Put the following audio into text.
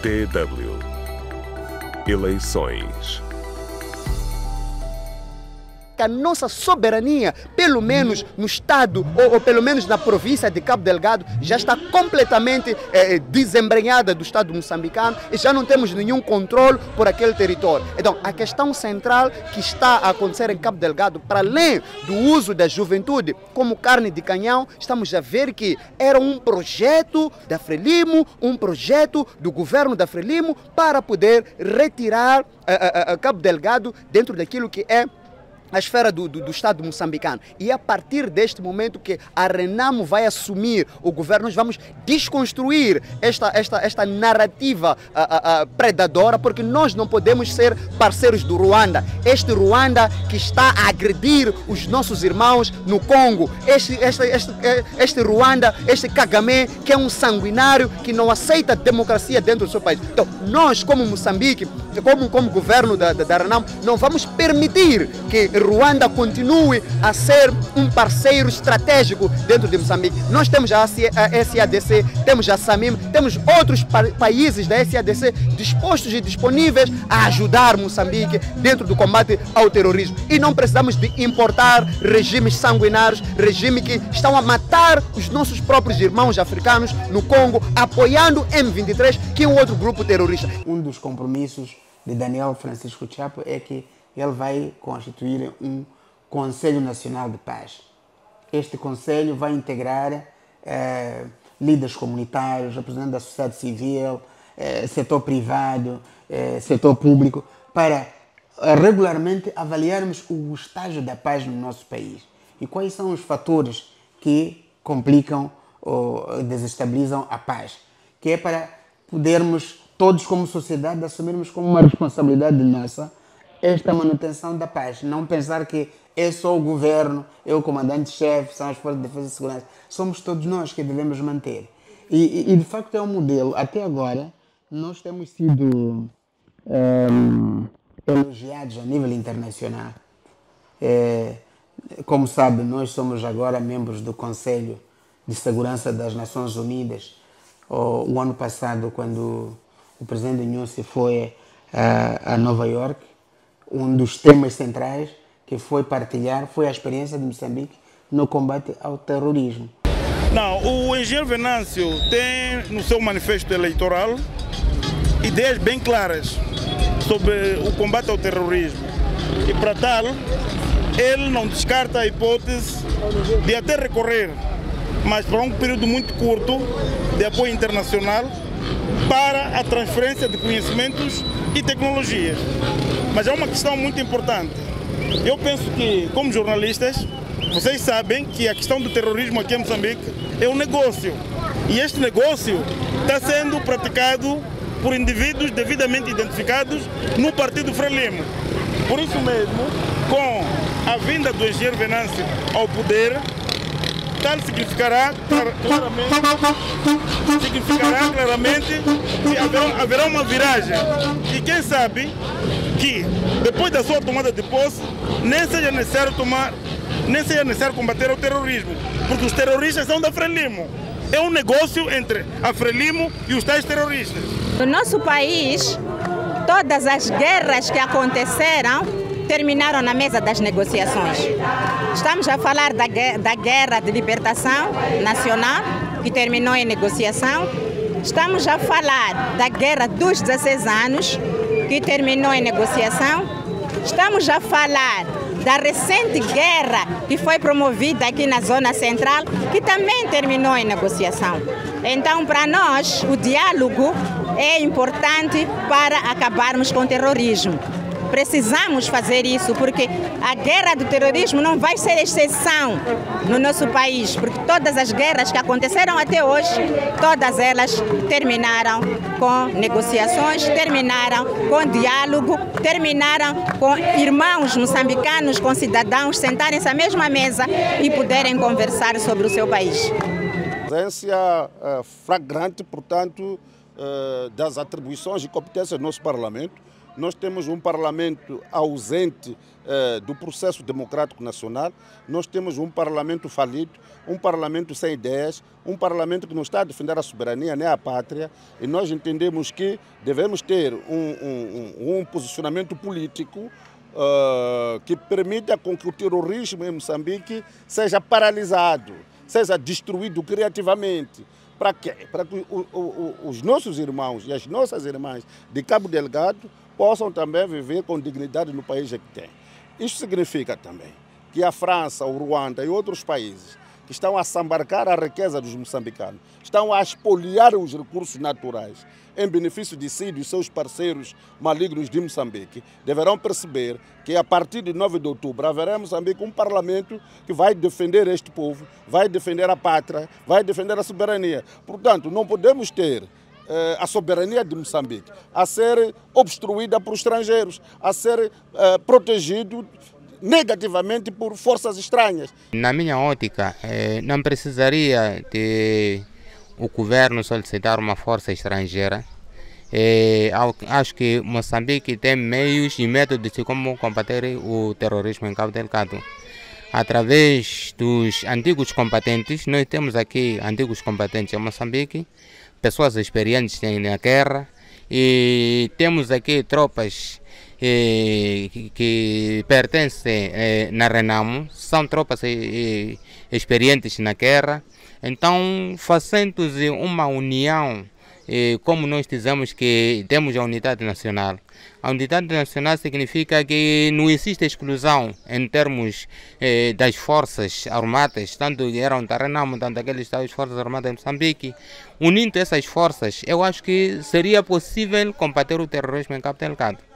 DW Eleições. A nossa soberania, pelo menos no estado ou pelo menos na província de Cabo Delgado, já está completamente desembrenhada do estado moçambicano e já não temos nenhum controle por aquele território. Então, a questão central que está a acontecer em Cabo Delgado, para além do uso da juventude como carne de canhão, estamos a ver que era um projeto da Frelimo, um projeto do governo da Frelimo para poder retirar Cabo Delgado dentro daquilo que é a esfera do Estado moçambicano. E a partir deste momento que a Renamo vai assumir o governo, nós vamos desconstruir esta narrativa predadora, porque nós não podemos ser parceiros do Ruanda. Este Ruanda que está a agredir os nossos irmãos no Congo. Este Ruanda, este Kagame, que é um sanguinário que não aceita democracia dentro do seu país. Então, nós, como Moçambique, como governo da Renamo, não vamos permitir que Ruanda continue a ser um parceiro estratégico dentro de Moçambique. Nós temos a SADC, temos a SAMIM, temos outros países da SADC dispostos e disponíveis a ajudar Moçambique dentro do combate ao terrorismo. E não precisamos de importar regimes sanguinários, regimes que estão a matar os nossos próprios irmãos africanos no Congo, apoiando M23, que é um outro grupo terrorista. Um dos compromissos de Daniel Francisco Chapo é que ele vai constituir um Conselho Nacional de Paz. Este Conselho vai integrar líderes comunitários, representantes da sociedade civil, setor privado, setor público, para regularmente avaliarmos o estágio da paz no nosso país e quais são os fatores que complicam ou desestabilizam a paz, que é para podermos todos como sociedade assumirmos como uma responsabilidade nossa esta manutenção da paz. Não pensar que é só o governo, é o comandante-chefe, são as forças de defesa e segurança. Somos todos nós que devemos manter. E de facto é um modelo. Até agora, nós temos sido elogiados a nível internacional. Como sabe, nós somos agora membros do Conselho de Segurança das Nações Unidas. O ano passado, quando o presidente Nyusi foi a Nova York, um dos temas centrais que foi partilhar foi a experiência de Moçambique no combate ao terrorismo. Não, o engenheiro Venâncio tem no seu manifesto eleitoral ideias bem claras sobre o combate ao terrorismo. E para tal, ele não descarta a hipótese de até recorrer, mas para um período muito curto, de apoio internacional para a transferência de conhecimentos e tecnologias. Mas é uma questão muito importante. Eu penso que, como jornalistas, vocês sabem que a questão do terrorismo aqui em Moçambique é um negócio. E este negócio está sendo praticado por indivíduos devidamente identificados no Partido Frelimo. Por isso mesmo, com a vinda do engenheiro Venâncio ao poder, tal significará claramente que haverá uma viragem. E quem sabe que depois da sua tomada de posse nem seja necessário combater o terrorismo, porque os terroristas são da Frelimo. É um negócio entre a Frelimo e os tais terroristas. No nosso país, todas as guerras que aconteceram terminaram na mesa das negociações. Estamos a falar da Guerra de Libertação Nacional, que terminou em negociação. Estamos a falar da Guerra dos 16 anos, que terminou em negociação. Estamos a falar da recente guerra que foi promovida aqui na Zona Central, que também terminou em negociação. Então, para nós, o diálogo é importante para acabarmos com o terrorismo. Precisamos fazer isso, porque a guerra do terrorismo não vai ser exceção no nosso país, porque todas as guerras que aconteceram até hoje, todas elas terminaram com negociações, terminaram com diálogo, terminaram com irmãos moçambicanos, com cidadãos sentarem-se à mesma mesa e poderem conversar sobre o seu país. Presença flagrante, portanto, das atribuições e competências do nosso Parlamento, nós temos um parlamento ausente do processo democrático nacional, nós temos um parlamento falido, um parlamento sem ideias, um parlamento que não está a defender a soberania nem a pátria, e nós entendemos que devemos ter um posicionamento político que permita com que o terrorismo em Moçambique seja paralisado, seja destruído criativamente. Para quê? Para que os nossos irmãos e as nossas irmãs de Cabo Delgado possam também viver com dignidade no país que tem. Isso significa também que a França, o Ruanda e outros países que estão a sambarcar a riqueza dos moçambicanos, estão a expoliar os recursos naturais em benefício de si e dos seus parceiros malignos de Moçambique, deverão perceber que a partir de 9 de outubro haverá em Moçambique um parlamento que vai defender este povo, vai defender a pátria, vai defender a soberania. Portanto, não podemos ter a soberania de Moçambique a ser obstruída por estrangeiros, a ser protegido negativamente por forças estranhas. Na minha ótica, não precisaria de o governo solicitar uma força estrangeira. Acho que Moçambique tem meios e métodos de como combater o terrorismo em Cabo Delgado. Através dos antigos combatentes, nós temos aqui antigos combatentes em Moçambique, pessoas experientes na guerra, e temos aqui tropas que pertencem na Renamo, são tropas experientes na guerra. Então, fazendo uma união, como nós dizemos que temos a unidade nacional. A unidade nacional significa que não existe exclusão em termos das forças armadas, tanto eram da Renamo, tanto aqueles das forças armadas de Moçambique. Unindo essas forças, eu acho que seria possível combater o terrorismo em Cabo Delgado.